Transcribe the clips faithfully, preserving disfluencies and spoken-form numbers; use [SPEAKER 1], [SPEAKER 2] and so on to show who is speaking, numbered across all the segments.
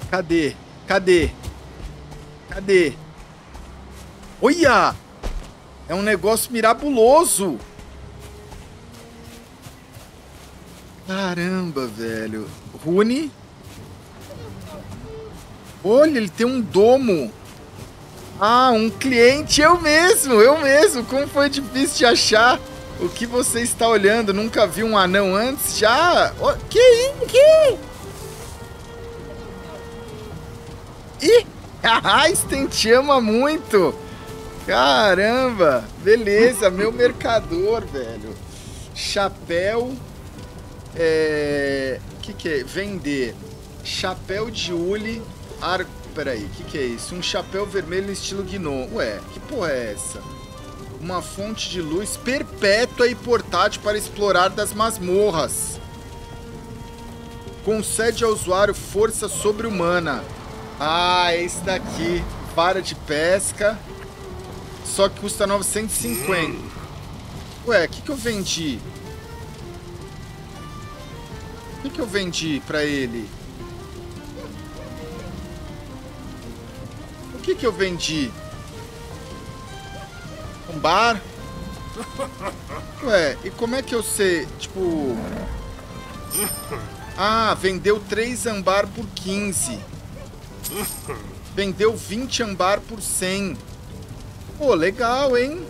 [SPEAKER 1] Cadê? Cadê? Cadê? Olha! É um negócio mirabuloso. Caramba, velho. Rune. Olha, ele tem um domo. Ah, um cliente. Eu mesmo, eu mesmo. Como foi difícil de achar. O que você está olhando? Nunca vi um anão antes? Já? Oh, que isso? Que? Ih! Ah, Sten te ama muito. Caramba. Beleza, meu mercador, velho. Chapéu. É... O que que é? Vender. Chapéu de hule. Ar... Peraí, o que que é isso? Um chapéu vermelho estilo gnomo. Ué, que porra é essa? Uma fonte de luz perpétua e portátil para explorar das masmorras. Concede ao usuário força sobre-humana. Ah, esse daqui. Vara de pesca. Só que custa novecentos e cinquenta. Ué, o que que eu vendi? O que que eu vendi pra ele? O que que eu vendi? Um bar? Ué, e como é que eu sei? Tipo... Ah, vendeu três ambar por quinze. Vendeu vinte ambar por cem. Pô, legal, hein?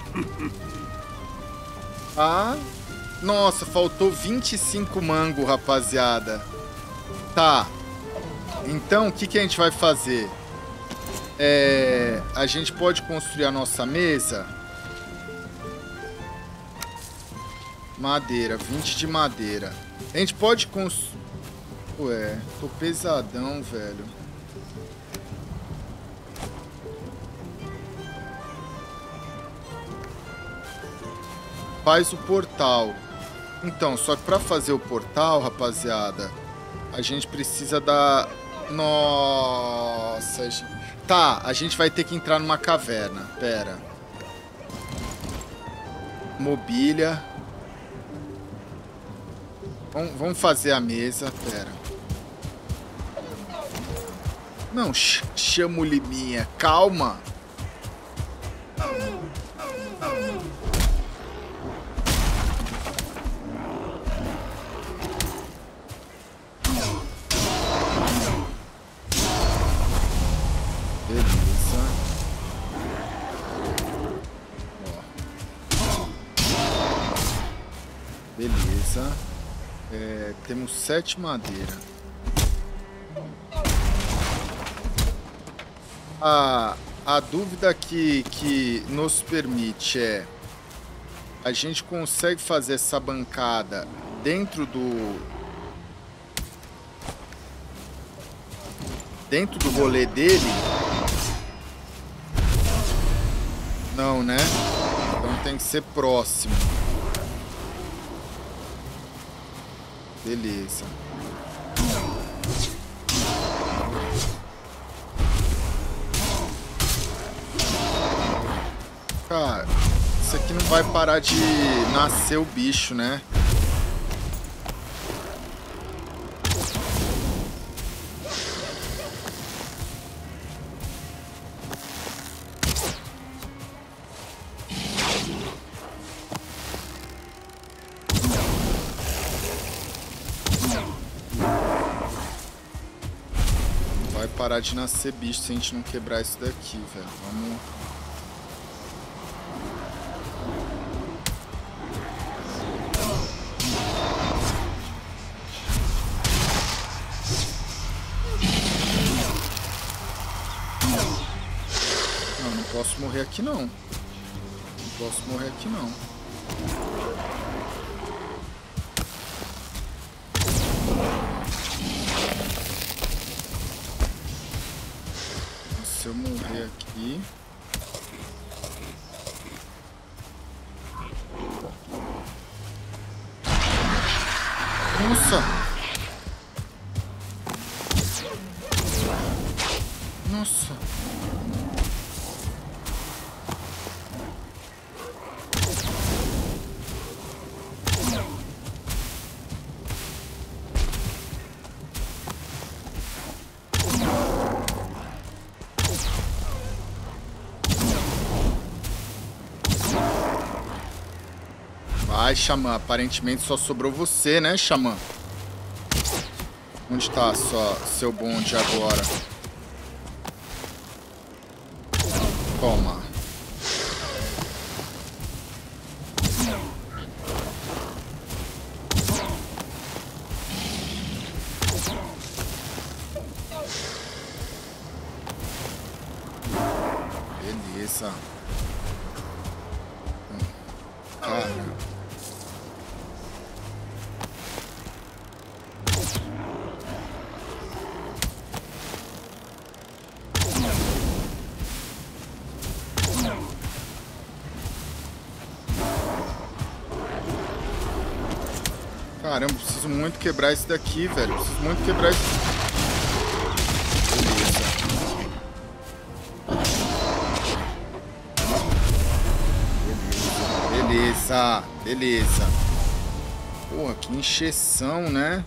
[SPEAKER 1] Ah... Nossa, faltou vinte e cinco mango, rapaziada. Tá. Então, o que que a gente vai fazer? É... A gente pode construir a nossa mesa. Madeira, vinte de madeira. A gente pode construir... Ué, tô pesadão, velho. Faz o portal. Então, só que pra fazer o portal, rapaziada, a gente precisa da... Nossa... Tá, a gente vai ter que entrar numa caverna. Pera. Mobília. Vamos, vamos fazer a mesa. Pera. Não, ch chama o Liminha. Calma. Beleza. É, temos sete madeira. A, a dúvida que, que nos permite é... A gente consegue fazer essa bancada dentro do... Dentro do rolê dele? Não, né? Então tem que ser próximo. Beleza. Cara, isso aqui não vai parar de nascer o bicho, né? Parar de nascer bicho se a gente não quebrar isso daqui, velho. Vamos... Não, não posso morrer aqui não. Não posso morrer aqui não. Se eu morrer aqui... Nossa! Nossa! Xamã. Aparentemente só sobrou você, né, Xamã? Onde tá só seu bonde agora? Toma. Beleza. Cara. Caramba, preciso muito quebrar esse daqui, velho. Preciso muito quebrar esse... Beleza. Beleza. Beleza. Porra, que encheção, né?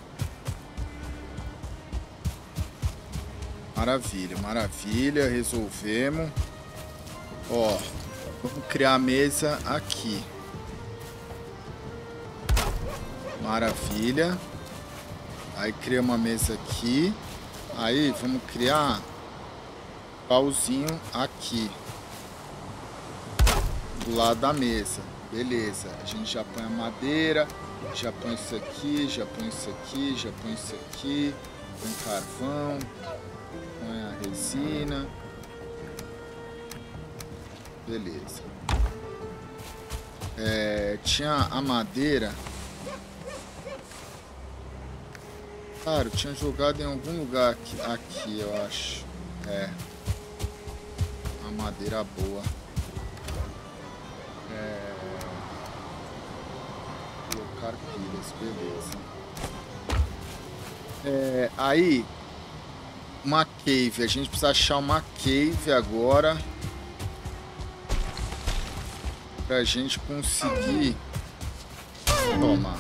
[SPEAKER 1] Maravilha, maravilha. Resolvemos. Ó, vamos criar a mesa aqui. Maravilha. Aí cria uma mesa aqui. Aí vamos criar pauzinho aqui do lado da mesa. Beleza. A gente já põe a madeira, já põe isso aqui, já põe isso aqui, já põe isso aqui, põe carvão, põe a resina. Beleza. É, tinha a madeira. Cara, eu tinha jogado em algum lugar aqui, aqui, eu acho. É. Uma madeira boa. É... Colocar pilhas, beleza. É, aí, uma cave. A gente precisa achar uma cave agora. Pra gente conseguir... Toma.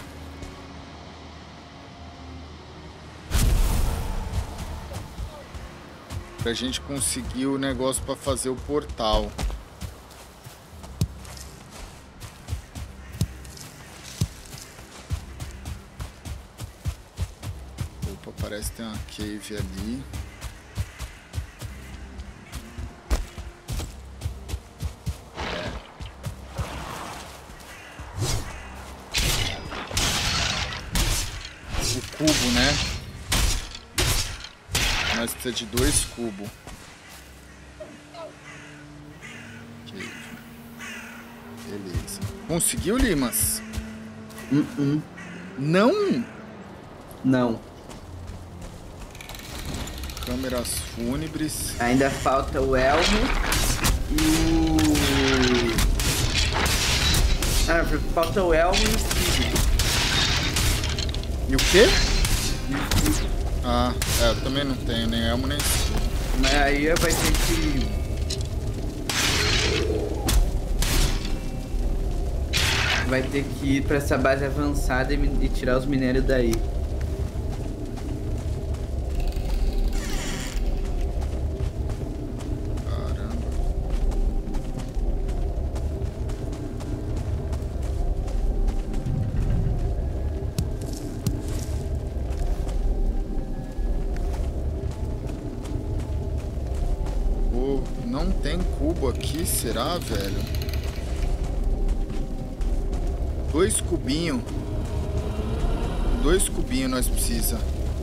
[SPEAKER 1] Pra gente conseguir o negócio pra fazer o portal. Opa, parece que tem uma cave ali. É. O cubo, né? Nós precisamos de dois cubos. Okay. Beleza. Conseguiu, Limas?
[SPEAKER 2] Uh -uh.
[SPEAKER 1] Não?
[SPEAKER 2] Não.
[SPEAKER 1] Câmeras fúnebres.
[SPEAKER 2] Ainda falta o elmo e o... Ah, falta o elmo e o escudo.
[SPEAKER 1] E o quê? Ah, é, eu também não tenho nem elmo nem escudo.
[SPEAKER 2] Mas aí vai ter que... Vai ter que ir pra essa base avançada e, e tirar os minérios daí.
[SPEAKER 1] Caramba. Pô, não tem cubo aqui, será, velho? Dois cubinhos. Dois cubinhos nós precisa.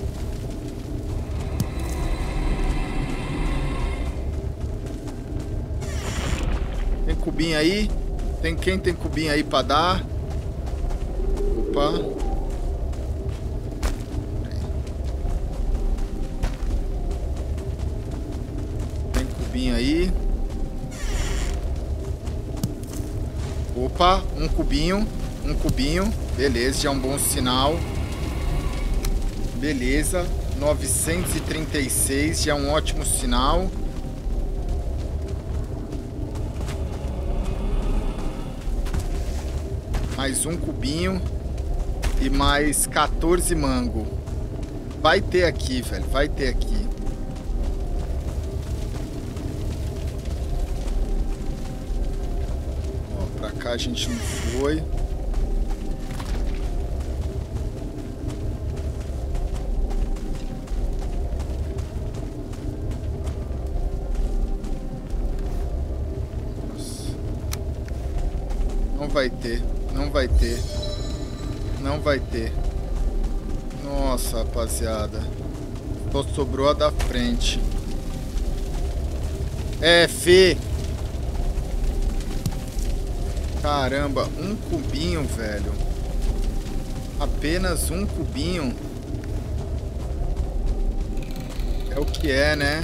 [SPEAKER 1] Tem cubinho aí? Tem quem tem cubinho aí pra dar? Opa. Tem cubinho aí? Opa, um cubinho. Um cubinho, beleza, já é um bom sinal. Beleza, novecentos e trinta e seis, já é um ótimo sinal. Mais um cubinho e mais quatorze mango. Vai ter aqui, velho, vai ter aqui. Ó, pra cá a gente não foi. Não vai ter. Não vai ter. Não vai ter. Nossa, rapaziada. Só sobrou a da frente. É, Fê. Caramba, um cubinho, velho. Apenas um cubinho. É o que é, né?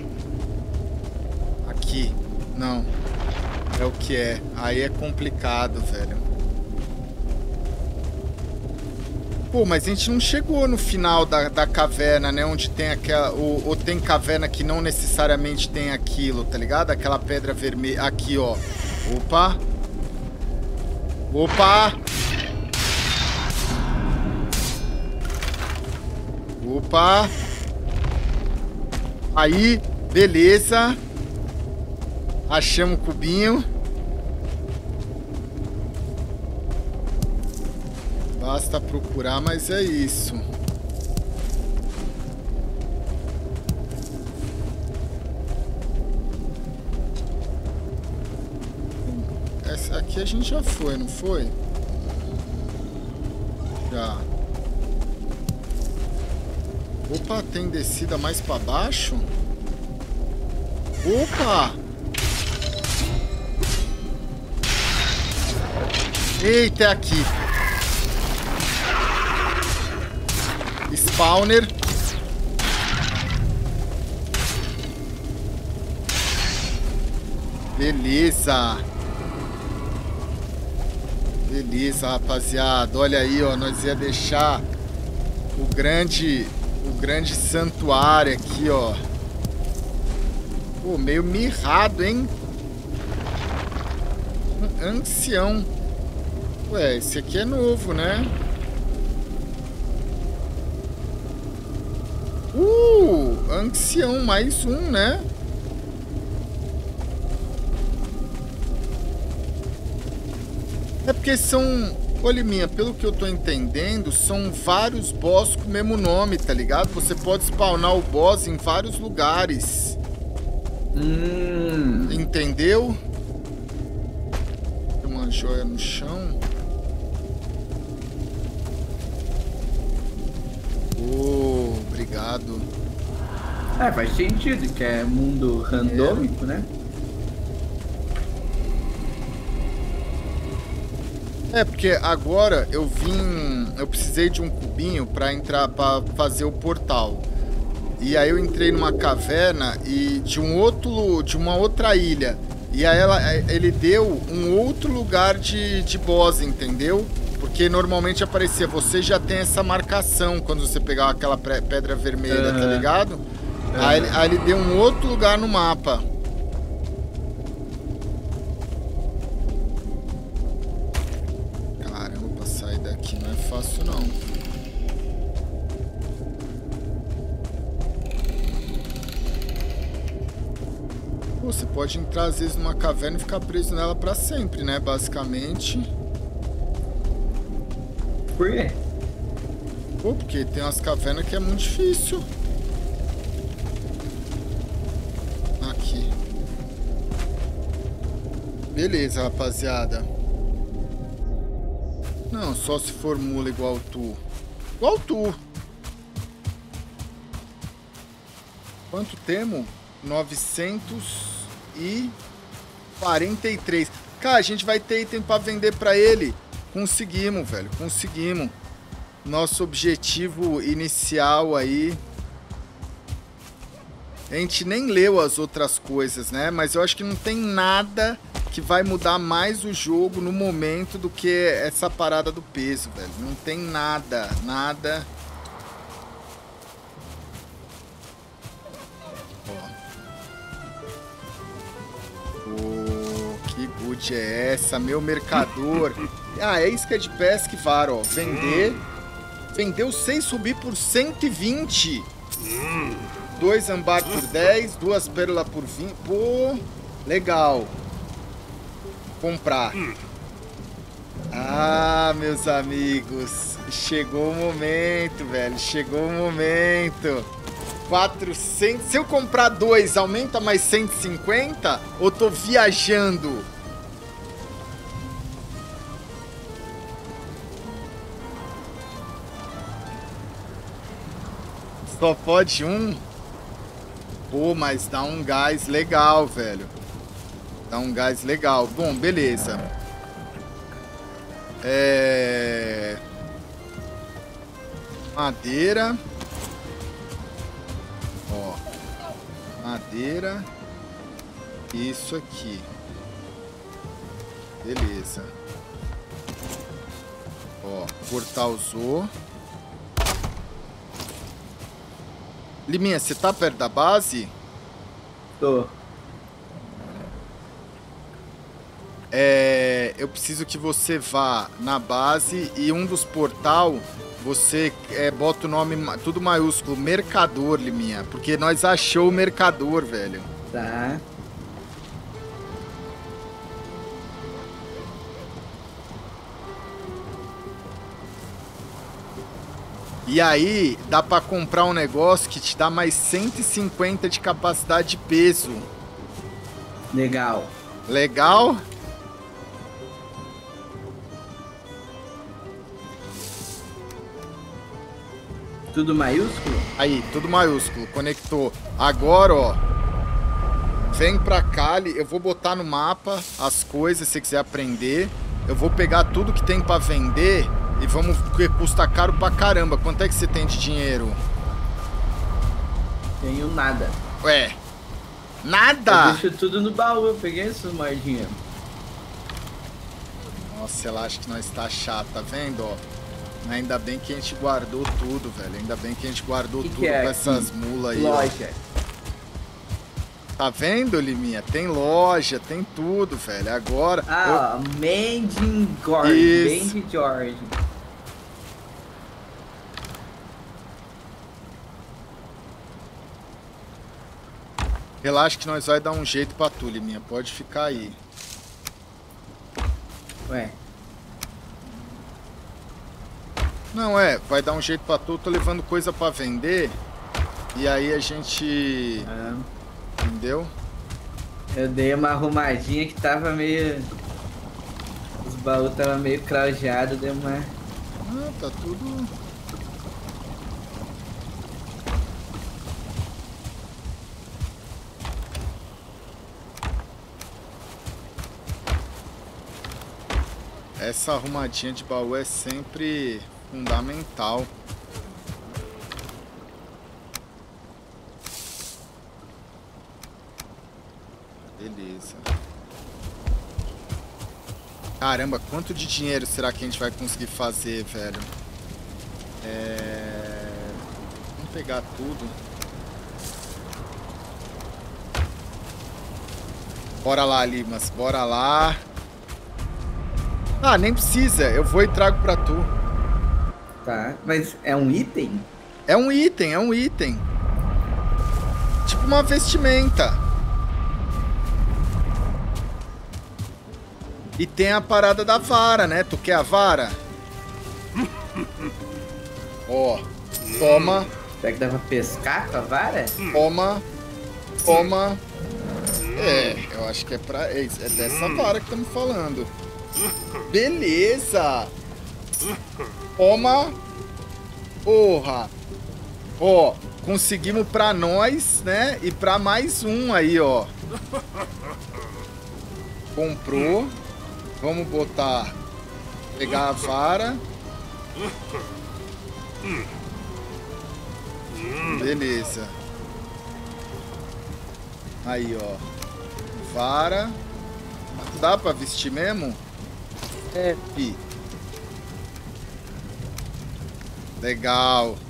[SPEAKER 1] Aqui. Não. É o que é. Aí é complicado, velho. Pô, mas a gente não chegou no final da, da caverna, né? Onde tem aquela... Ou, ou tem caverna que não necessariamente tem aquilo, tá ligado? Aquela pedra vermelha. Aqui, ó. Opa. Opa. Opa. Aí, beleza. Achamos o cubinho. Basta procurar, mas é isso. Essa aqui a gente já foi, não foi? Já. Opa, tem descida mais pra baixo? Opa! Eita, é aqui. Spawner. Beleza. Beleza, rapaziada. Olha aí, ó. Nós ia deixar o grande... O grande santuário aqui, ó. Pô, meio mirrado, hein? Um ancião. Ué, esse aqui é novo, né? Uh, ancião, mais um, né? É porque são... Ô, Liminha, pelo que eu tô entendendo, são vários boss com o mesmo nome, tá ligado? Você pode spawnar o boss em vários lugares.
[SPEAKER 2] Hum.
[SPEAKER 1] Entendeu? Tem uma joia no chão. Oh, obrigado.
[SPEAKER 2] É, faz sentido, que é mundo randômico, é. né?
[SPEAKER 1] É, porque agora eu vim... Eu precisei de um cubinho pra entrar, pra fazer o portal. E aí eu entrei numa caverna e de um outro... De uma outra ilha. E aí ela, ele deu um outro lugar de, de boss, entendeu? Porque normalmente aparecia, você já tem essa marcação quando você pegar aquela pedra vermelha, uhum. tá ligado? Uhum. Aí, aí ele deu um outro lugar no mapa. Caramba, pra sair daqui não é fácil não. Pô, você pode entrar às vezes numa caverna e ficar preso nela pra sempre, né? Basicamente.
[SPEAKER 2] Por quê?
[SPEAKER 1] Pô, porque tem umas cavernas que é muito difícil. Aqui. Beleza, rapaziada. Não, só se formula igual tu. Igual tu. Quanto temos? novecentos e quarenta e três. Cara, a gente vai ter item pra vender pra ele. Conseguimos, velho. Conseguimos. Nosso objetivo inicial aí. A gente nem leu as outras coisas, né? Mas eu acho que não tem nada que vai mudar mais o jogo no momento do que essa parada do peso, velho. Não tem nada. Nada. Que good é essa, meu mercador? Ah, é isca de pesca e vara, ó. Vender. Vendeu seis, subir por cento e vinte. Dois ambar por dez, duas pérolas por vinte. Pô, legal. Comprar. Ah, meus amigos. Chegou o momento, velho. Chegou o momento. quatrocentos. Se eu comprar dois, aumenta mais cento e cinquenta? Ou tô viajando? Só pode um? Pô, mas dá um gás legal, velho. Dá um gás legal. Bom, beleza. É... Madeira. Ó. Madeira. Isso aqui. Beleza. Ó, portal usou. Liminha, você tá perto da base?
[SPEAKER 2] Tô.
[SPEAKER 1] É, eu preciso que você vá na base e um dos portal, você é, bota o nome tudo maiúsculo, Mercador, Liminha. Porque nós achou o Mercador, velho.
[SPEAKER 2] Tá.
[SPEAKER 1] E aí, dá pra comprar um negócio que te dá mais cento e cinquenta de capacidade de peso.
[SPEAKER 2] Legal.
[SPEAKER 1] Legal?
[SPEAKER 2] Tudo maiúsculo?
[SPEAKER 1] Aí, tudo maiúsculo. Conectou. Agora, ó. Vem pra cá. Eu vou botar no mapa as coisas, se você quiser aprender. Eu vou pegar tudo que tem pra vender e vamos... Porque custa caro pra caramba. Quanto é que você tem de dinheiro?
[SPEAKER 2] Tenho nada.
[SPEAKER 1] Ué. Nada?
[SPEAKER 2] Eu deixo tudo no baú. Eu peguei essas moedinhas.
[SPEAKER 1] Nossa, ela acha que nós tá chato, tá vendo, ó? Ainda bem que a gente guardou tudo, velho. Ainda bem que a gente guardou
[SPEAKER 2] que
[SPEAKER 1] tudo
[SPEAKER 2] que é
[SPEAKER 1] com
[SPEAKER 2] aqui?
[SPEAKER 1] essas mulas aí,
[SPEAKER 2] Loja.
[SPEAKER 1] ó. Tá vendo, Liminha? Tem loja, tem tudo, velho. Agora...
[SPEAKER 2] Ah, ó. Mending George.
[SPEAKER 1] Isso.
[SPEAKER 2] Mending George.
[SPEAKER 1] Relaxa que nós vai dar um jeito pra tu, Liminha. Pode ficar aí.
[SPEAKER 2] Ué.
[SPEAKER 1] Não, é. Vai dar um jeito pra tu. Tô levando coisa pra vender. E aí a gente...
[SPEAKER 2] Ah,
[SPEAKER 1] Entendeu?
[SPEAKER 2] eu dei uma arrumadinha que tava meio... Os baús tava meio craujeados. Deu uma...
[SPEAKER 1] Ah, tá tudo... Essa arrumadinha de baú é sempre fundamental. Beleza. Caramba, quanto de dinheiro será que a gente vai conseguir fazer, velho? É... Vamos pegar tudo. Bora lá, Limas. Bora lá. Ah, nem precisa. Eu vou e trago pra tu.
[SPEAKER 2] Tá, mas é um item?
[SPEAKER 1] É um item, é um item. Tipo uma vestimenta. E tem a parada da vara, né? Tu quer a vara? Ó, toma,
[SPEAKER 2] Será que dá pra pescar com a vara?
[SPEAKER 1] toma, toma. É, eu acho que é pra... É é dessa vara que estamos falando. Beleza. Toma. Porra. Ó, conseguimos pra nós, né? E pra mais um aí, ó. Comprou. Vamos botar... Pegar a vara. Beleza. Aí, ó. Vara. Dá pra vestir mesmo? É, fi. Legal.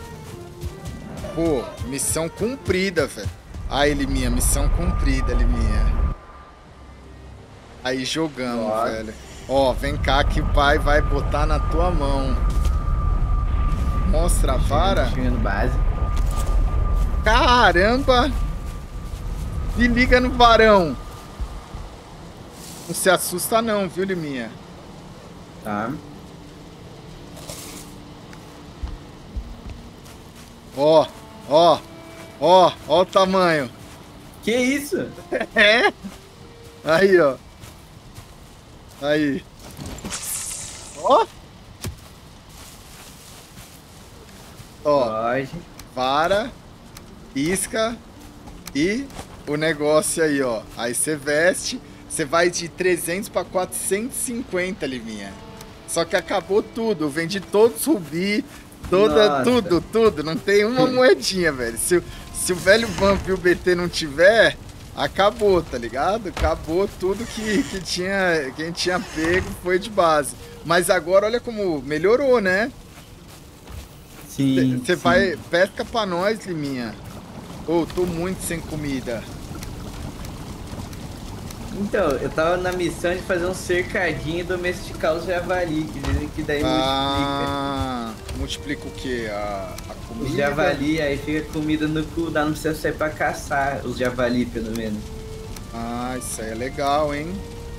[SPEAKER 1] Pô, missão cumprida, velho. Aí, Liminha, missão cumprida, Liminha. Aí jogamos,
[SPEAKER 2] Ó.
[SPEAKER 1] velho. Ó, vem cá que o pai vai botar na tua mão. Mostra a vara.
[SPEAKER 2] Chegando base.
[SPEAKER 1] Caramba! Me liga no varão. Não se assusta não, viu, Liminha?
[SPEAKER 2] Tá.
[SPEAKER 1] Ó, ó, ó, ó o tamanho.
[SPEAKER 2] Que isso?
[SPEAKER 1] É? Aí, ó. Aí. Ó. Ó,
[SPEAKER 2] Loja.
[SPEAKER 1] vara, isca e o negócio aí, ó. Aí você veste, você vai de trezentos para quatrocentos e cinquenta, Liminha. Só que acabou tudo, eu vendi todos os rubi, toda,
[SPEAKER 2] Nossa.
[SPEAKER 1] tudo, tudo. Não tem uma moedinha, velho. Se, se o velho Vamp e o B T não tiver, acabou, tá ligado? Acabou tudo que, que tinha, quem tinha pego foi de base. Mas agora olha como melhorou, né?
[SPEAKER 2] Sim.
[SPEAKER 1] Você vai, pesca pra nós, Liminha. Ô, oh, tô muito sem comida.
[SPEAKER 2] Então, eu tava na missão de fazer um cercadinho e domesticar os javali, que dizem que daí
[SPEAKER 1] ah, multiplica. Multiplica o quê? A, a comida?
[SPEAKER 2] Os javali, aí fica comida no cooldown, não precisa sair pra caçar os javali, pelo menos.
[SPEAKER 1] Ah, isso aí é legal, hein?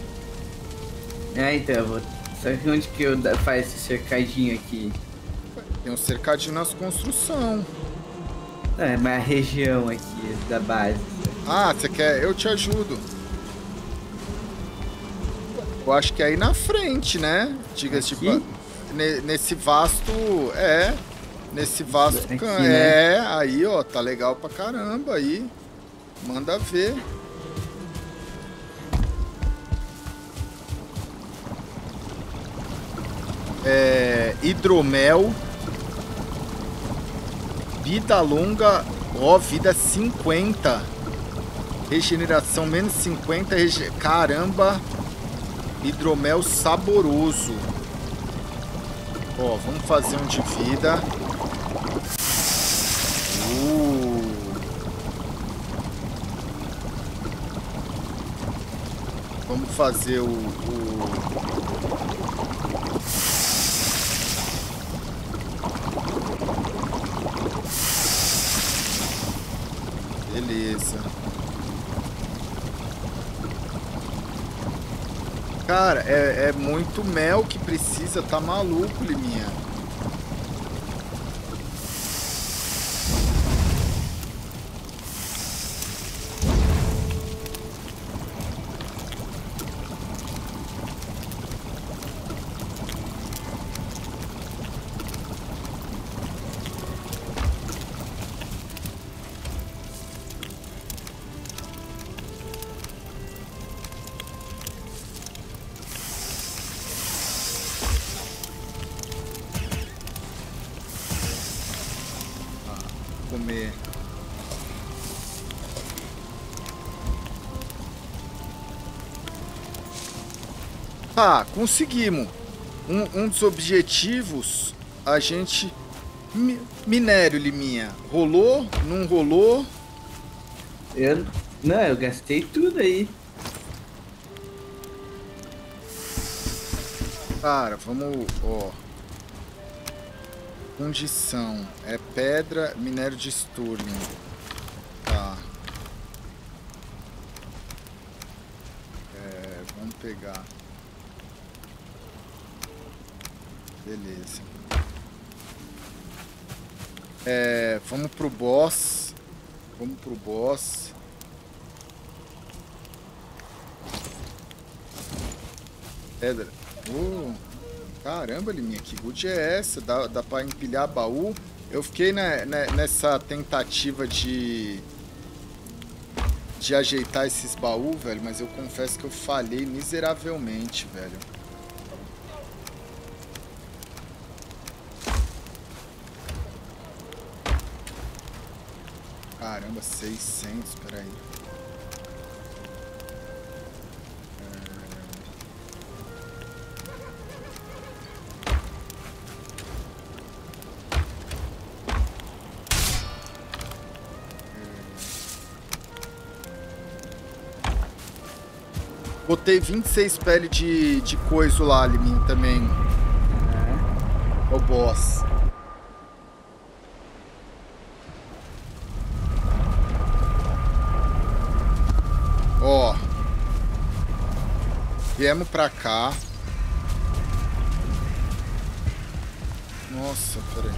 [SPEAKER 2] É, então, eu vou... Sabe onde que eu da- faz esse cercadinho aqui?
[SPEAKER 1] Tem um cercadinho nas construções.
[SPEAKER 2] É, mas a região aqui da base.
[SPEAKER 1] Ah, você quer? Eu te ajudo. Eu acho que é aí na frente, né? Diga-se de pa- ne- nesse vasto. É. Nesse vasto.
[SPEAKER 2] Aqui,
[SPEAKER 1] can-
[SPEAKER 2] né?
[SPEAKER 1] É, aí, ó. Tá legal pra caramba aí. Manda ver. É. Hidromel. Vida longa. Ó, vida cinquenta. Regeneração menos cinquenta. Rege... Caramba. Hidromel saboroso. Ó, vamos fazer um de vida. Uh. Vamos fazer o, o... Beleza. Cara, é, é muito mel que precisa, tá maluco, Liminha. Comer. Ah, conseguimos. Um, um dos objetivos, a gente... Mi, minério, Liminha. Rolou? Não rolou?
[SPEAKER 2] Eu... Não, eu gastei tudo aí.
[SPEAKER 1] Cara, vamos... Ó. Condição. É pedra, minério de Stirling. Tá. É, vamos pegar. Beleza. É, vamos pro boss. Vamos pro boss. Pedra. Oh. Caramba, Liminha, que good é essa? Dá, dá pra empilhar baú? Eu fiquei né, né, nessa tentativa de... De ajeitar esses baús, velho, mas eu confesso que eu falhei miseravelmente, velho. Caramba, seiscentos, peraí. Botei vinte e seis pele de, de coisa lá, Liminha, também. É o boss. Ó. Viemos pra cá. Nossa, peraí.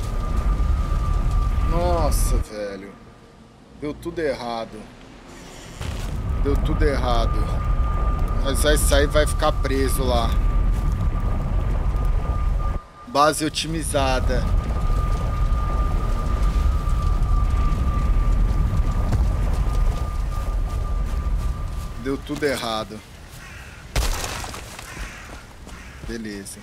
[SPEAKER 1] Nossa, velho. Deu tudo errado. Deu tudo errado. Nós vai sair e vai ficar preso lá. Base otimizada. Deu tudo errado. Beleza.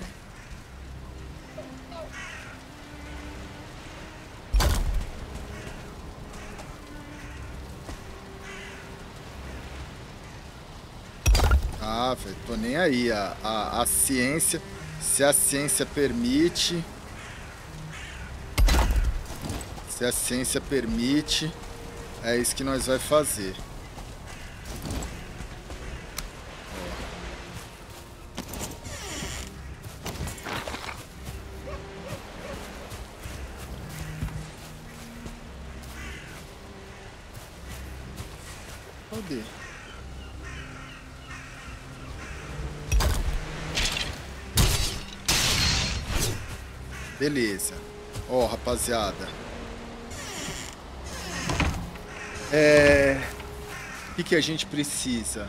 [SPEAKER 1] Ah, velho, tô nem aí. A, a, a ciência, se a ciência permite... Se a ciência permite, é isso que nós vai fazer. Cadê? Beleza. Ó, rapaziada. É... O que, que a gente precisa?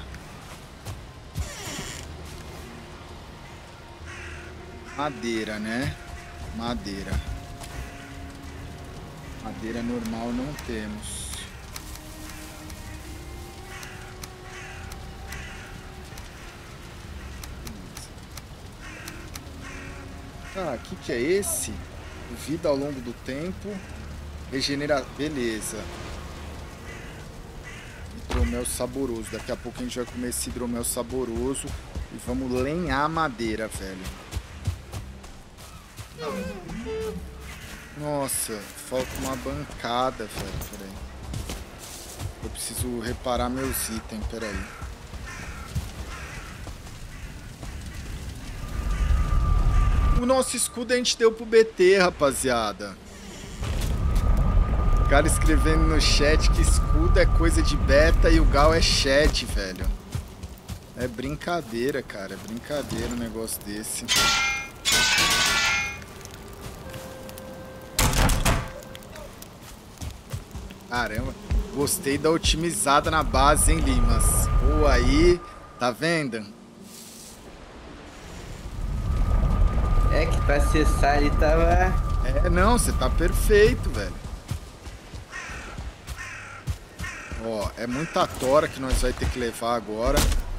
[SPEAKER 1] Madeira, né? Madeira. Madeira normal não temos. Ah, o que, que é esse? Vida ao longo do tempo. Regenera... Beleza. Hidromel saboroso. Daqui a pouco a gente vai comer esse hidromel saboroso. E vamos lenhar a madeira, velho. Nossa, falta uma bancada, velho. Peraí. Eu preciso reparar meus itens, peraí. O nosso escudo a gente deu pro B T, rapaziada. O cara escrevendo no chat que escudo é coisa de beta e o Gal é chat, velho. É brincadeira, cara. É brincadeira um negócio desse. Caramba. Gostei da otimizada na base, hein, Limas? Pô, aí. Tá vendo?
[SPEAKER 2] É que pra acessar ele tava...
[SPEAKER 1] É, não. Você tá perfeito, velho. Ó, é muita tora que nós vai ter que levar agora.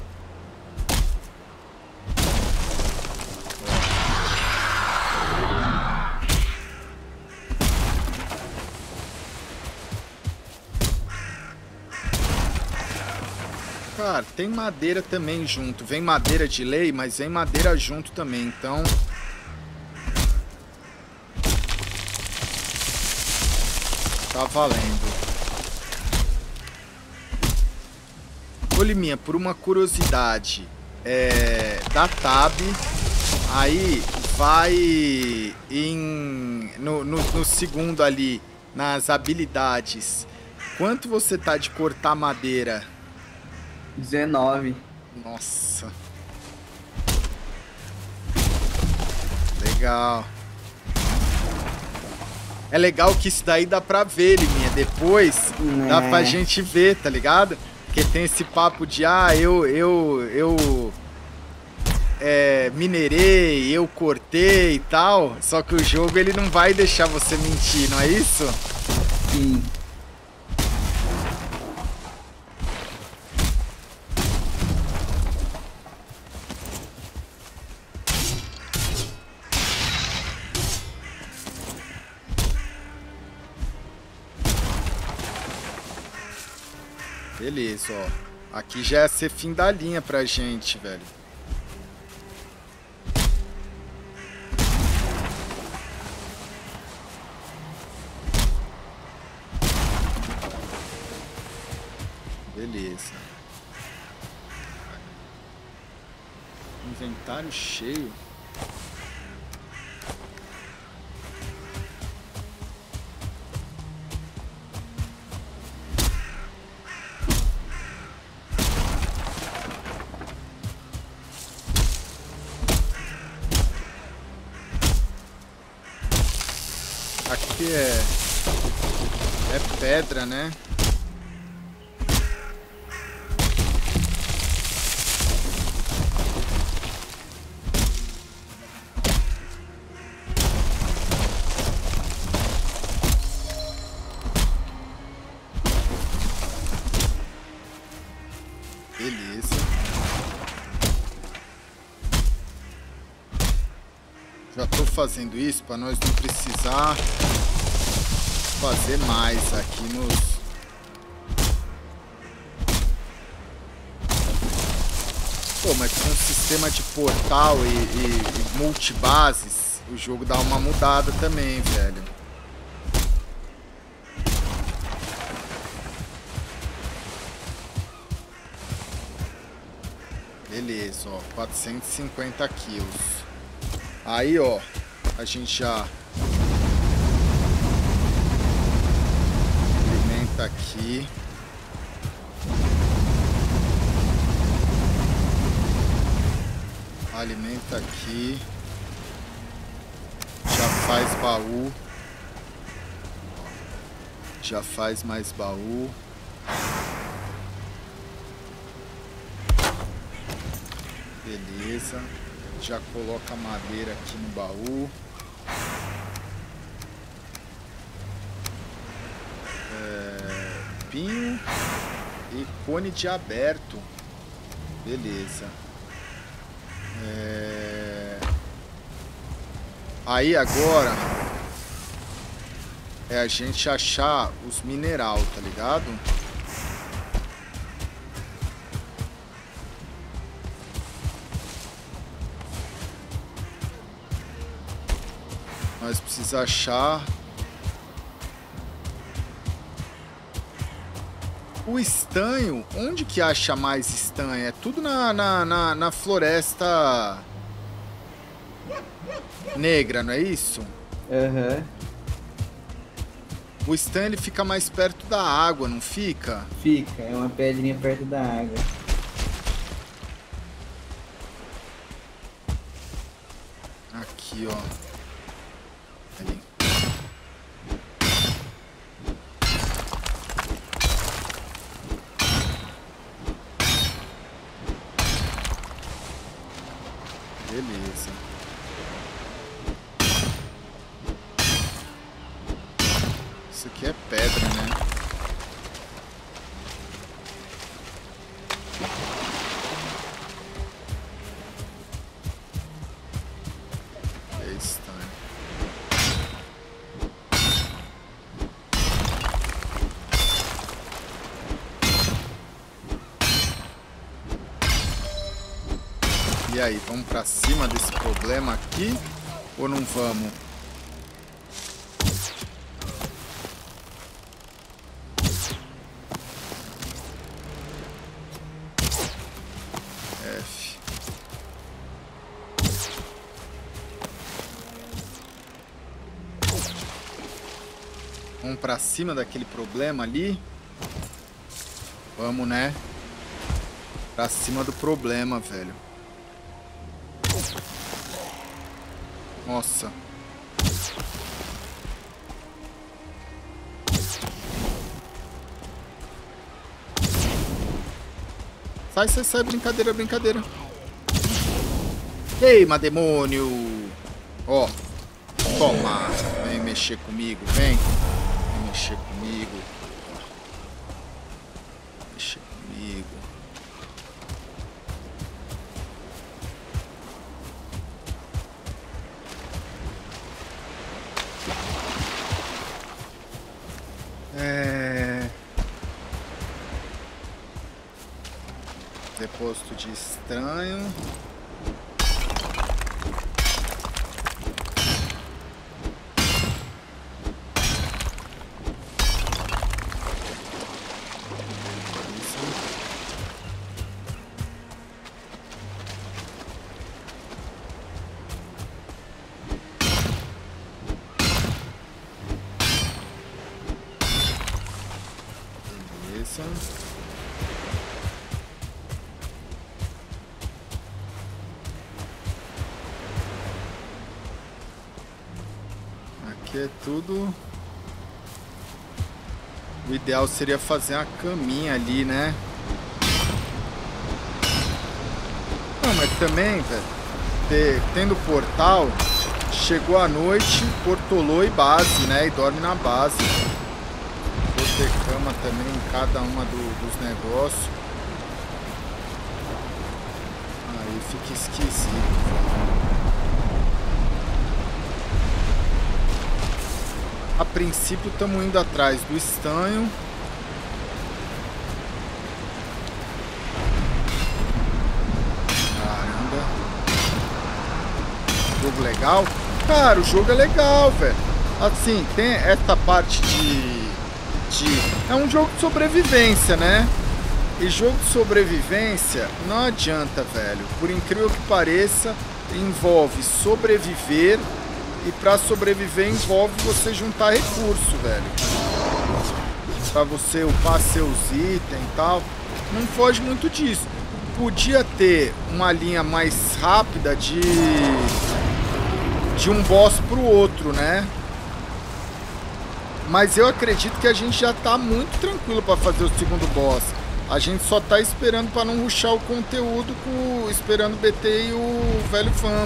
[SPEAKER 1] Cara, tem madeira também junto. Vem madeira de lei, mas vem madeira junto também, então... Tá valendo. Ô Liminha, por uma curiosidade, é, da Tab, aí vai em, no, no, no segundo ali, nas habilidades. Quanto você tá de cortar madeira?
[SPEAKER 2] dezenove.
[SPEAKER 1] Nossa. Legal. É legal que isso daí dá pra ver, Liminha. Depois
[SPEAKER 2] É.
[SPEAKER 1] dá pra gente ver, tá ligado? Porque tem esse papo de, ah, eu, eu, eu é, minerei, eu cortei e tal. Só que o jogo, ele não vai deixar você mentir, não é isso?
[SPEAKER 2] Sim.
[SPEAKER 1] Beleza, ó. Aqui já ia ser fim da linha pra gente, velho. Beleza. Inventário cheio. Aqui é... É pedra, né? Já tô fazendo isso para nós não precisar fazer mais aqui nos... Pô, mas com um sistema de portal e, e, e multibases, o jogo dá uma mudada também, velho. Beleza, ó, quatrocentos e cinquenta quilos. Aí, ó, a gente já alimenta aqui. Alimenta aqui. Já faz baú. Já faz mais baú. Beleza. Já coloca madeira aqui no baú. É, pinho e cone de aberto. Beleza. É... Aí agora é a gente achar os mineral, tá ligado? Nós precisamos achar o estanho. Onde que acha mais estanho? É tudo na, na, na, na floresta negra, não é isso?
[SPEAKER 2] Aham. Uhum.
[SPEAKER 1] O estanho ele fica mais perto da água, não fica?
[SPEAKER 2] Fica, é uma pedrinha perto da água.
[SPEAKER 1] Aqui, ó. Ali. Beleza. Isso aqui é pedra, né? É estranho. E aí, vamos pra cima desse problema aqui ou não vamos? F. Vamos pra cima daquele problema ali? Vamos, né? Pra cima do problema, velho. Nossa. Sai, sai, sai, brincadeira, brincadeira. Queima, demônio. Ó. Toma. Vem mexer comigo, vem. Vem mexer comigo. Mexer comigo. É... Depósito de estranho. Aqui é tudo. O ideal seria fazer uma caminha ali, né? Não, mas também, velho, ter, tendo portal, chegou a noite, portolou e base, né? E dorme na base. Vou ter cama também em cada uma do, dos negócios. Aí fica esquisito. A princípio estamos indo atrás do estanho. Caramba. Jogo legal? Cara, o jogo é legal, velho. Assim, tem essa parte de, de... É um jogo de sobrevivência, né? E jogo de sobrevivência não adianta, velho. Por incrível que pareça, envolve sobreviver. E pra sobreviver envolve você juntar recurso, velho. Pra você upar seus itens e tal. Não foge muito disso. Podia ter uma linha mais rápida de... De um boss pro outro, né? Mas eu acredito que a gente já tá muito tranquilo pra fazer o segundo boss. A gente só tá esperando pra não rushar o conteúdo, com... esperando o B T e o velho Vamp.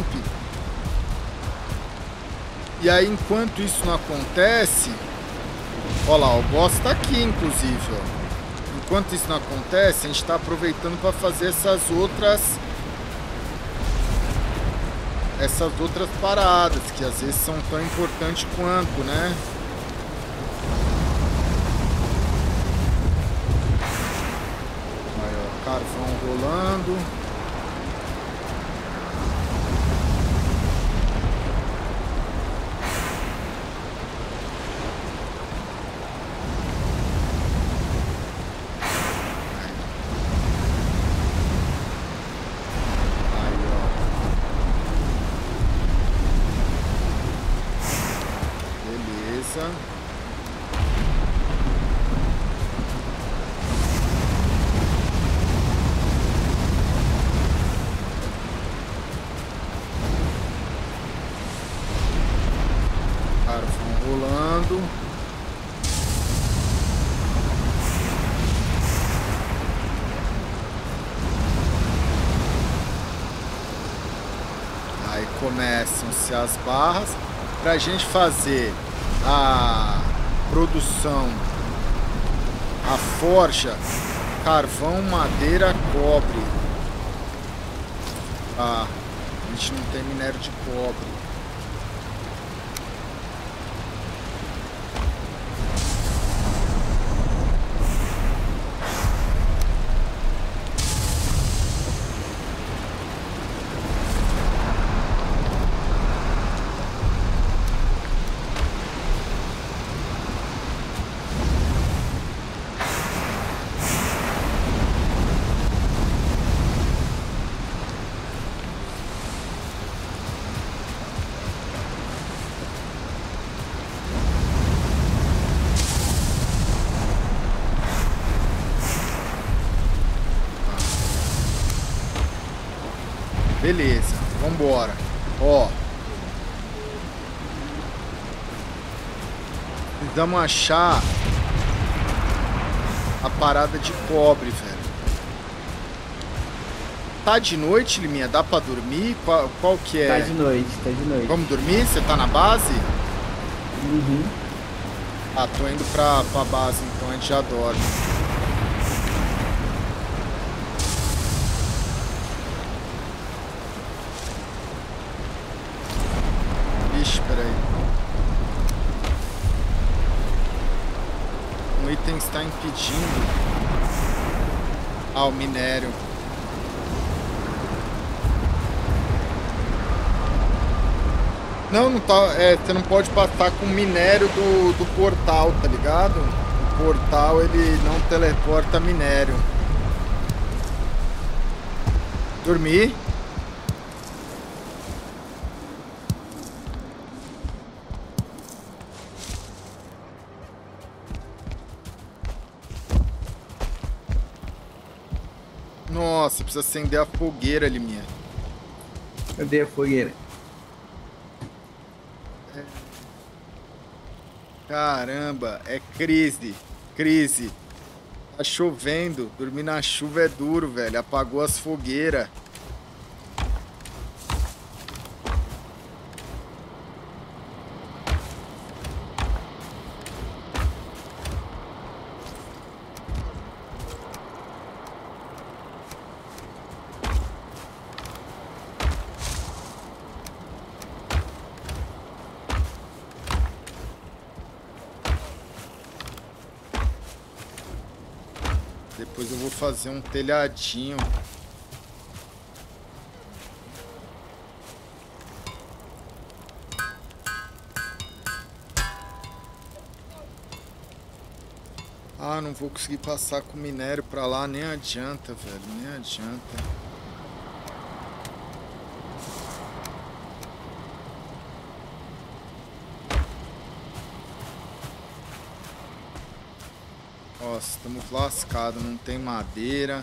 [SPEAKER 1] E aí, enquanto isso não acontece... Olha lá, o boss tá aqui, inclusive, ó. Enquanto isso não acontece, a gente tá aproveitando para fazer essas outras... Essas outras paradas, que às vezes são tão importantes quanto, né? Aí, ó, carvão rolando... Começam-se as barras para a gente fazer a produção, a forja, carvão, madeira, cobre. Ah, a gente não tem minério de cobre. Beleza, vambora. Ó. Precisamos achar a parada de cobre, velho. Tá de noite, Liminha? Dá pra dormir? Qual, qual que é?
[SPEAKER 2] Tá de noite, tá de noite.
[SPEAKER 1] Vamos dormir? Você tá na base?
[SPEAKER 2] Uhum.
[SPEAKER 1] Ah, tô indo pra, pra base, então a gente já dorme. Ixi, peraí. Um item está impedindo. Ah, o minério. Não, não tá. É, você não pode passar com o minério do, do portal, tá ligado? O portal ele não teleporta minério. Dormir. Nossa, precisa acender a fogueira ali, minha.
[SPEAKER 2] Cadê a fogueira?
[SPEAKER 1] Caramba, é crise, crise. Tá chovendo, dormir na chuva é duro, velho. Apagou as fogueiras. Depois eu vou fazer um telhadinho. Ah, não vou conseguir passar com minério pra lá, nem adianta, velho, nem adianta. Nossa, estamos lascados, não tem madeira.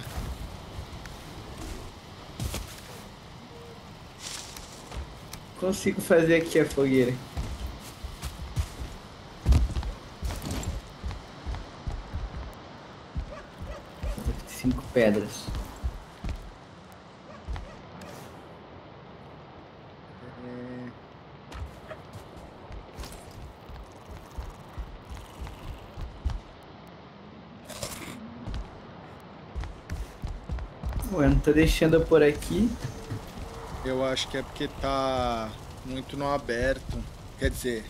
[SPEAKER 2] Consigo fazer aqui a fogueira. Cinco pedras. Ué, não tô deixando eu por aqui.
[SPEAKER 1] Eu acho que é porque tá muito no aberto. Quer dizer...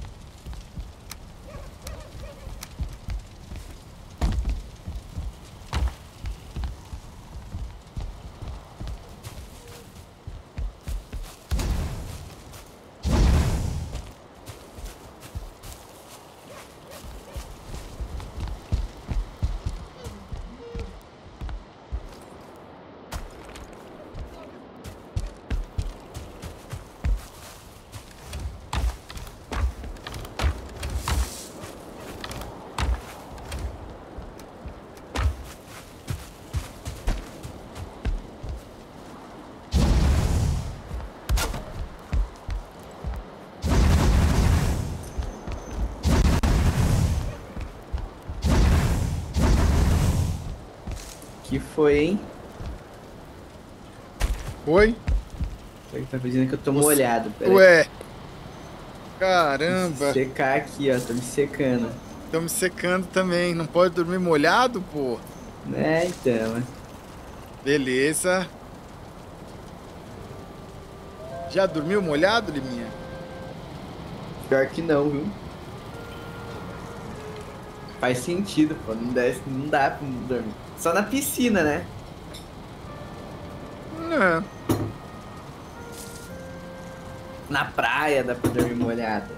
[SPEAKER 2] Que foi, hein?
[SPEAKER 1] Oi?
[SPEAKER 2] Ele tá pedindo que eu tô
[SPEAKER 1] Você...
[SPEAKER 2] molhado. Pera
[SPEAKER 1] Ué!
[SPEAKER 2] aí.
[SPEAKER 1] Caramba!
[SPEAKER 2] Vou secar aqui, ó. Tô me secando.
[SPEAKER 1] Tô me secando também. Não pode dormir molhado, pô?
[SPEAKER 2] É, então.
[SPEAKER 1] Beleza. Já dormiu molhado, Liminha?
[SPEAKER 2] Pior que não, viu? Faz sentido, pô. Não dá, não dá pra dormir. Só na piscina, né?
[SPEAKER 1] Não.
[SPEAKER 2] Na praia dá pra dormir molhado.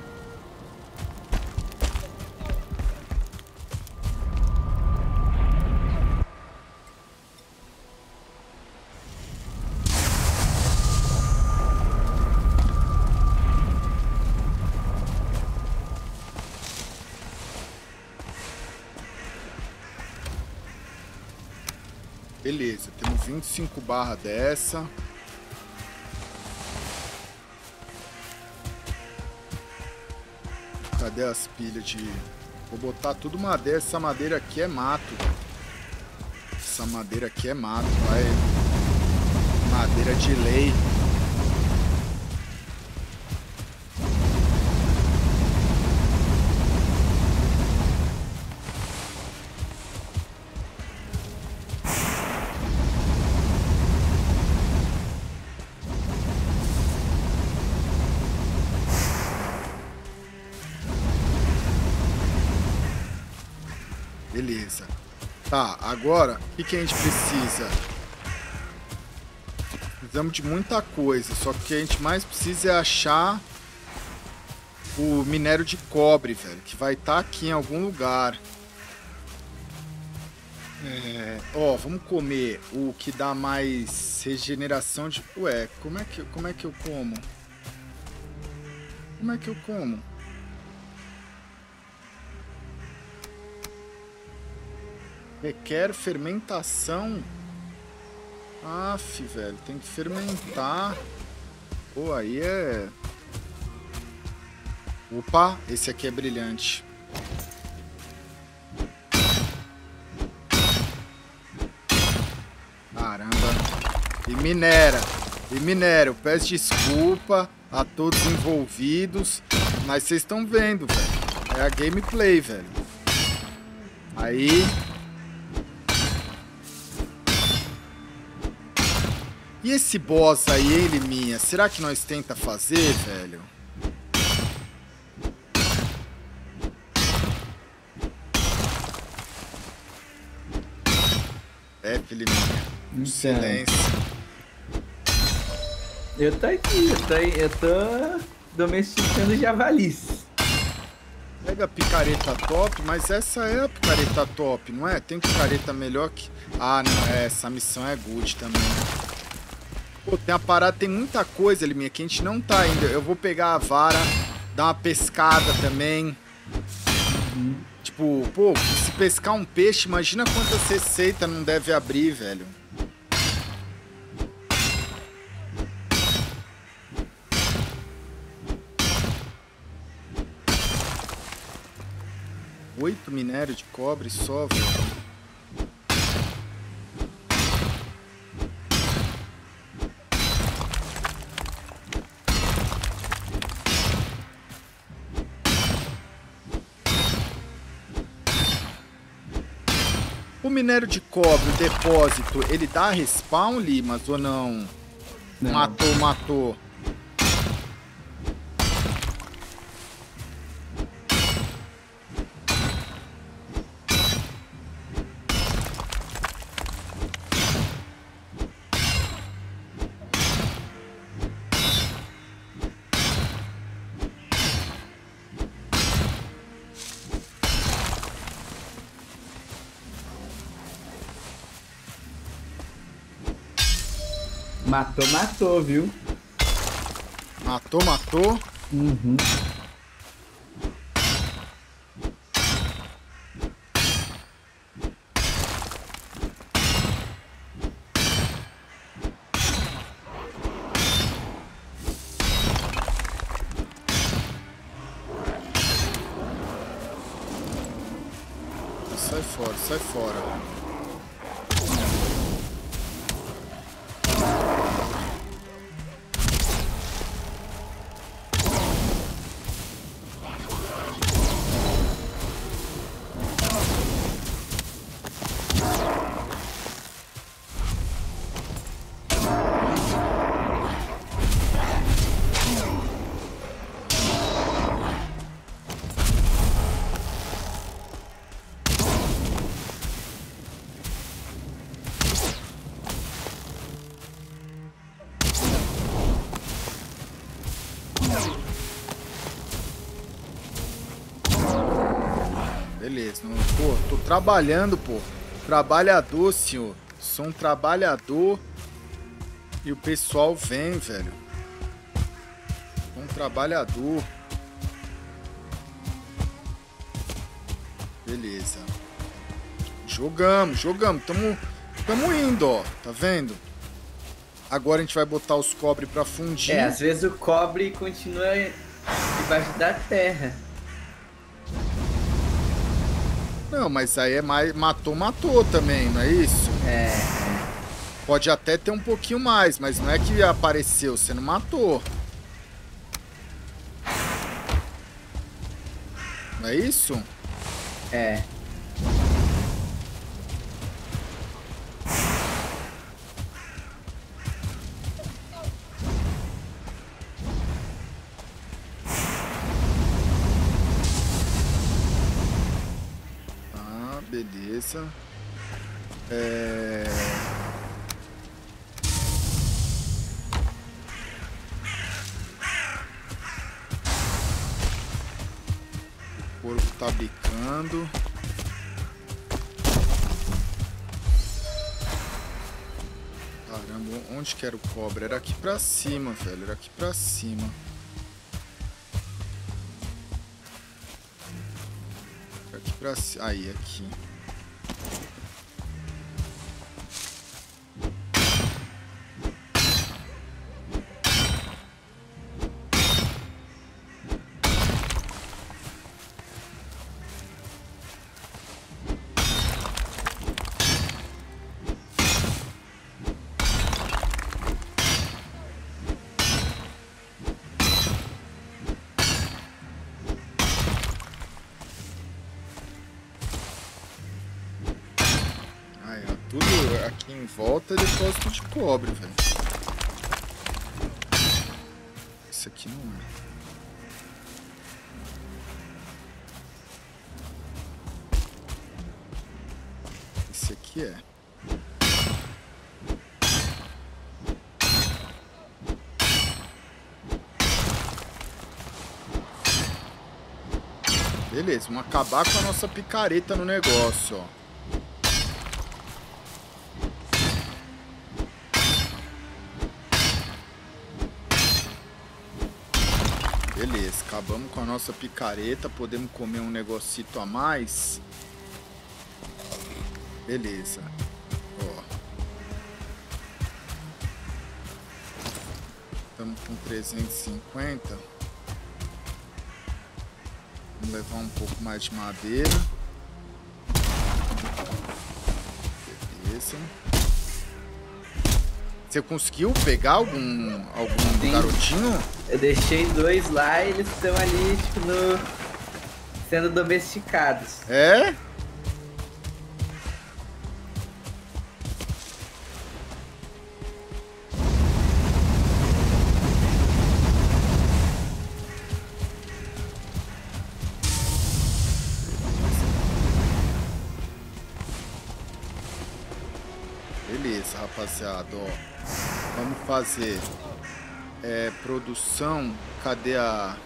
[SPEAKER 1] Beleza, temos vinte e cinco barras dessa. Cadê as pilhas de... Vou botar tudo madeira. Essa madeira aqui é mato. Essa madeira aqui é mato. Vai... Madeira de lei. Beleza. Tá, agora, o que, que a gente precisa? Precisamos de muita coisa, só que o que a gente mais precisa é achar o minério de cobre, velho, que vai estar aqui em algum lugar. É, ó, vamos comer o que dá mais regeneração de... Ué, como é que, como é que eu como? Como é que eu como? Requer fermentação. Aff, velho, tem que fermentar. Pô, aí é... Opa, esse aqui é brilhante. Caramba. E minera. E minera. Eu peço desculpa a todos envolvidos. Mas vocês estão vendo, velho. É a gameplay, velho. Aí... E esse boss aí, ele minha, será que nós tenta fazer, velho? É, Felipe.
[SPEAKER 2] Então,
[SPEAKER 1] Silêncio.
[SPEAKER 2] eu tô aqui, eu tô, eu tô domesticando javalis.
[SPEAKER 1] Pega a picareta top, mas essa é a picareta top, não é? Tem picareta melhor que... Ah, não, é, essa missão é good também. Pô, tem a parada, tem muita coisa, Liminha, que a gente não tá ainda. Eu vou pegar a vara, dar uma pescada também.
[SPEAKER 2] Uhum.
[SPEAKER 1] Tipo, pô, se pescar um peixe, imagina quantas receitas não deve abrir, velho. Oito minérios de cobre só, velho. O minério de cobre, o depósito, ele dá respawn, Limas, ou não?
[SPEAKER 2] Não.
[SPEAKER 1] Matou, matou.
[SPEAKER 2] Matou, matou, viu?
[SPEAKER 1] Matou, matou.
[SPEAKER 2] Uhum.
[SPEAKER 1] Sai fora, sai fora. Beleza, não, pô, tô trabalhando, pô. Trabalhador, senhor. Sou um trabalhador. E o pessoal vem, velho. Sou um trabalhador. Beleza. Jogamos, jogamos. Tamo, tamo indo, ó. Tá vendo? Agora a gente vai botar os cobre pra fundir.
[SPEAKER 2] É, às vezes o cobre continua debaixo da terra.
[SPEAKER 1] Não, mas aí é mais... Matou, matou também, não é isso?
[SPEAKER 2] É.
[SPEAKER 1] Pode até ter um pouquinho mais, mas não é que apareceu, você não matou. Não é isso?
[SPEAKER 2] É.
[SPEAKER 1] Ah, beleza. É... O porco tá bicando. Caramba, onde que era o cobre? Era aqui pra cima, velho. Era aqui pra cima. Era aqui pra cima. Aí, aqui. Aí, ó, tudo aqui em volta é depósito de cobre, velho. Isso aqui não é. Esse aqui é. Beleza, vamos acabar com a nossa picareta no negócio, ó. Beleza, acabamos com a nossa picareta. Podemos comer um negocito a mais. Beleza. Ó. Estamos com trezentos e cinquenta. Vamos levar um pouco mais de madeira. Beleza. Você conseguiu pegar algum, algum
[SPEAKER 2] Sim.
[SPEAKER 1] garotinho?
[SPEAKER 2] Eu deixei dois lá e eles estão ali, tipo, no... sendo domesticados.
[SPEAKER 1] É? Beleza, rapaziada, ó. Vamos fazer é, produção. Cadê a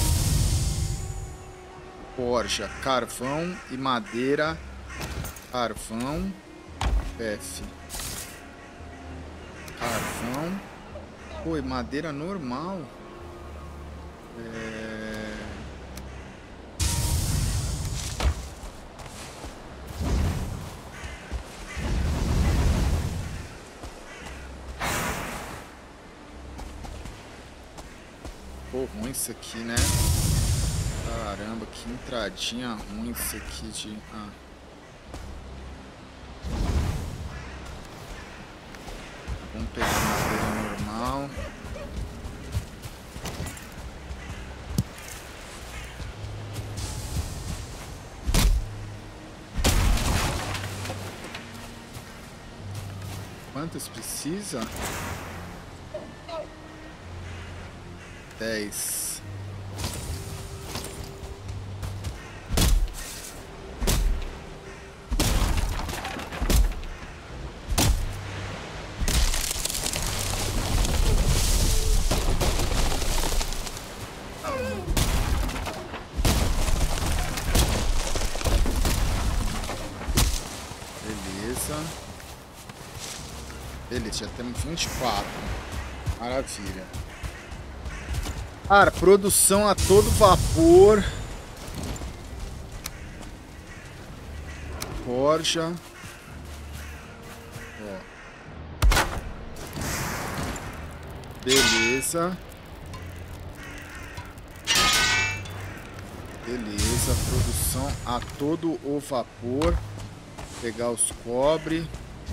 [SPEAKER 1] forja? Carvão e madeira. Carvão. F. Carvão. Pô, e madeira normal. É... Pô, ruim isso aqui, né? Caramba, que entradinha ruim isso aqui de... Ah. Vamos pegar madeira normal. Quantas precisa? Dez. Beleza. Beleza, já temos vinte e quatro. Maravilha. Cara, produção a todo vapor. Forja. Ó. Beleza. Beleza, produção a todo o vapor. Pegar os cobre.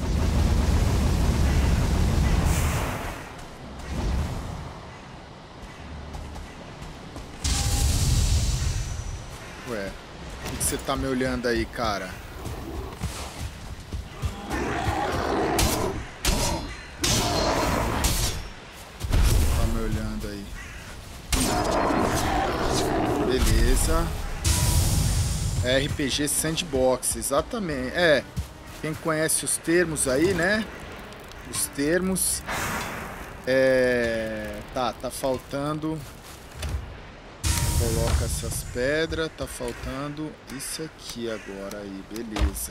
[SPEAKER 1] Ué, o que você tá me olhando aí, cara? Tá me olhando aí. Beleza. R P G Sandbox, exatamente. É, quem conhece os termos aí, né? Os termos. É... Tá, tá faltando... Coloca essas pedras, tá faltando isso aqui agora aí, beleza.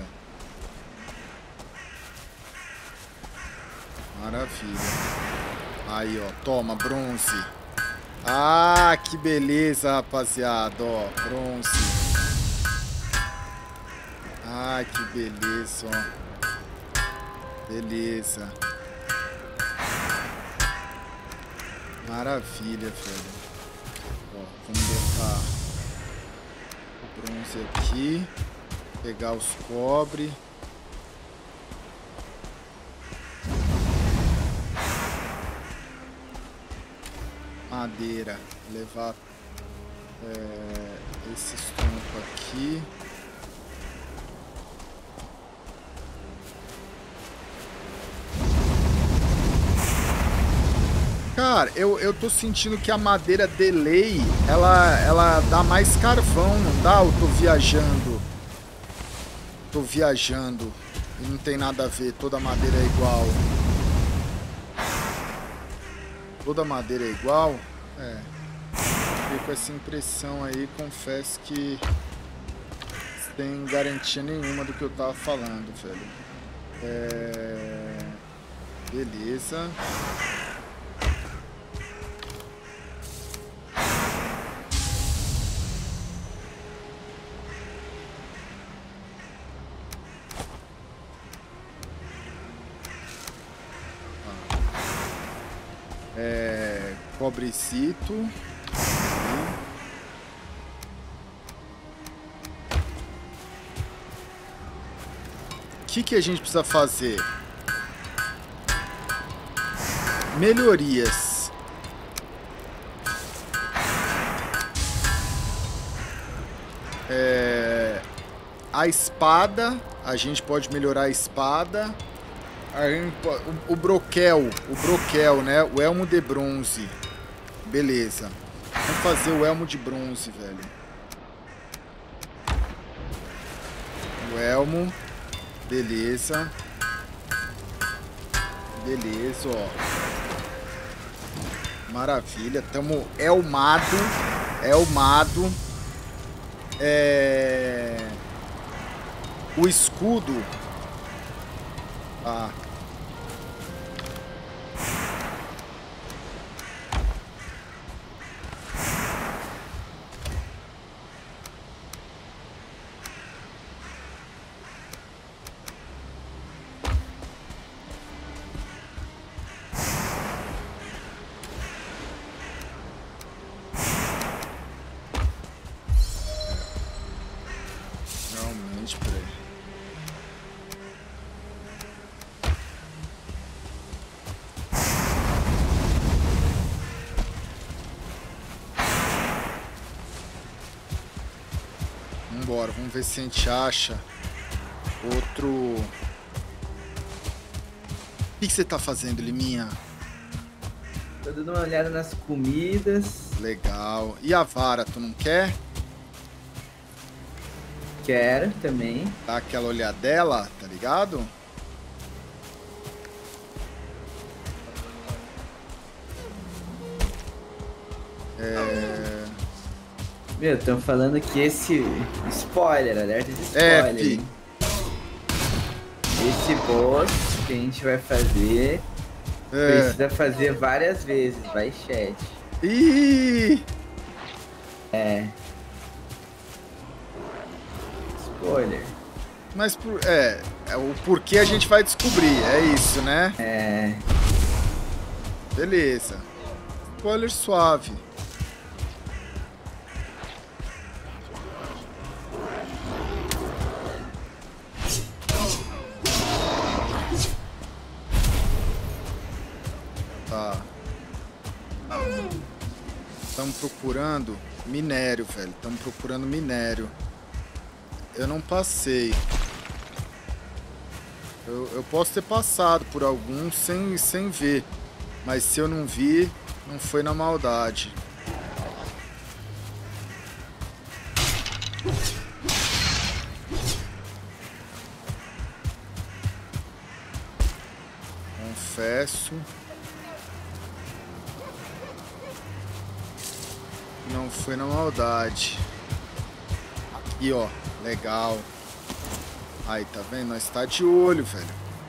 [SPEAKER 1] Maravilha. Aí, ó, toma, bronze. Ah, que beleza, rapaziada, ó, bronze. Ah, que beleza, ó. Beleza. Maravilha, velho. Ó, vamos botar o bronze aqui, pegar os cobre. Madeira, levar é, esse tronco aqui. Cara, eu, eu tô sentindo que a madeira delay, ela, ela dá mais carvão, não dá? Eu tô viajando. Tô viajando. E não tem nada a ver, toda madeira é igual. Toda madeira é igual? É. Fiquei com essa impressão aí, confesso que tem garantia nenhuma do que eu tava falando, velho. É... Beleza. É... Cobrecito. O que que a gente precisa fazer? Melhorias. É, a espada, a gente pode melhorar a espada. A gente, o, o broquel, o broquel, né? O elmo de bronze. Beleza. Vamos fazer o elmo de bronze, velho. O elmo. Beleza. Beleza, ó. Maravilha. Tamo elmado. Elmado. É... O escudo. Ah. Realmente, peraí. Vambora, vamos ver se a gente acha outro... O que que você tá fazendo, Liminha?
[SPEAKER 2] Tô dando uma olhada nas comidas.
[SPEAKER 1] Legal. E a vara, tu não quer?
[SPEAKER 2] Quero também.
[SPEAKER 1] Dá aquela olhadela, tá ligado? É...
[SPEAKER 2] Meu, estão falando que esse... Spoiler, alerta de
[SPEAKER 1] É,
[SPEAKER 2] spoiler.
[SPEAKER 1] fi.
[SPEAKER 2] hein? Esse boss que a gente vai fazer...
[SPEAKER 1] É.
[SPEAKER 2] Precisa fazer várias vezes, vai chat.
[SPEAKER 1] Ih!
[SPEAKER 2] É. Spoiler.
[SPEAKER 1] Mas por, é, é, o porquê a gente vai descobrir, é isso, né?
[SPEAKER 2] É.
[SPEAKER 1] Beleza. Spoiler suave. Tá. Estamos procurando minério, velho. Estamos procurando minério. Eu não passei. Eu, eu posso ter passado por algum sem, sem ver. Mas se eu não vi, não foi na maldade. Confesso. Não foi na maldade. Aqui, ó. Legal. Aí, tá vendo? Nós tá de olho, velho.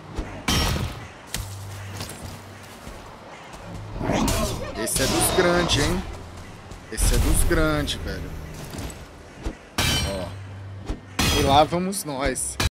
[SPEAKER 1] Esse é dos grandes, hein? Esse é dos grandes, velho. Ó. E lá vamos nós.